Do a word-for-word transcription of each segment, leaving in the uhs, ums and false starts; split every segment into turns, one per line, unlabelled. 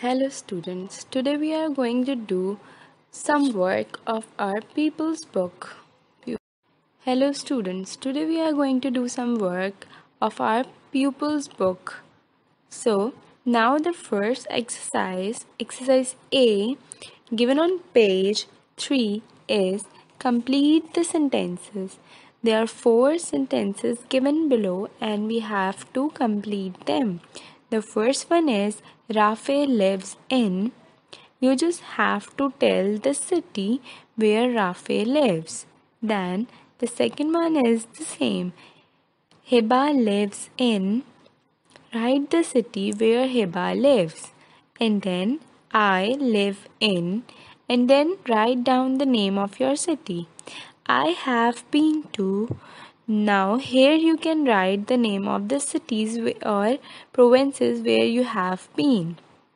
Hello students, today we are going to do some work of our pupils book. Hello students, today we are going to do some work of our pupils book. So now the first exercise, exercise A, given on page three is complete the sentences. There are four sentences given below and we have to complete them. The first one is Rafe lives in. You just have to tell the city where Rafe lives. Then the second one is the same. Hiba lives in. Write the city where Hiba lives. And then I live in. And then write down the name of your city. I have been to. Now here you can write the name of the cities or provinces where you have been.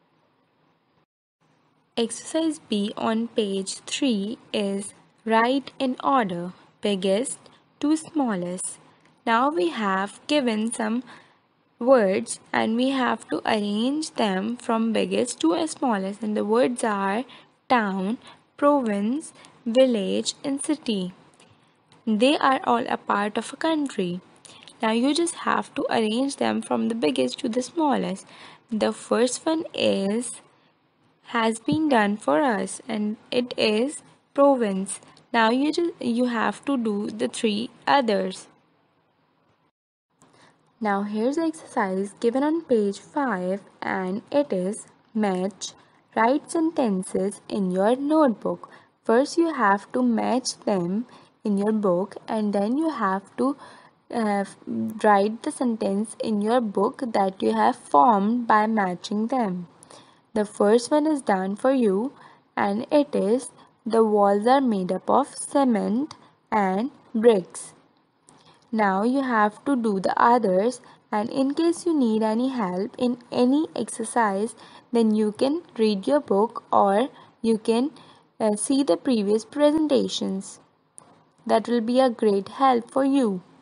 Exercise B on page three is write in order, biggest to smallest. Now we have given some words and we have to arrange them from biggest to smallest, and the words are town, province, village and city. They are all a part of a country. Now you just have to arrange them from the biggest to the smallest. The first one is has been done for us and it is province. Now you just you have to do the three others. Now here's the exercise given on page five and it is match. Write sentences in your notebook. First you have to match them in your book and then you have to uh, write the sentence in your book that you have formed by matching them. The first one is done for you and it is the walls are made up of cement and bricks. Now you have to do the others, and in case you need any help in any exercise then you can read your book or you can uh, see the previous presentations. That will be a great help for you.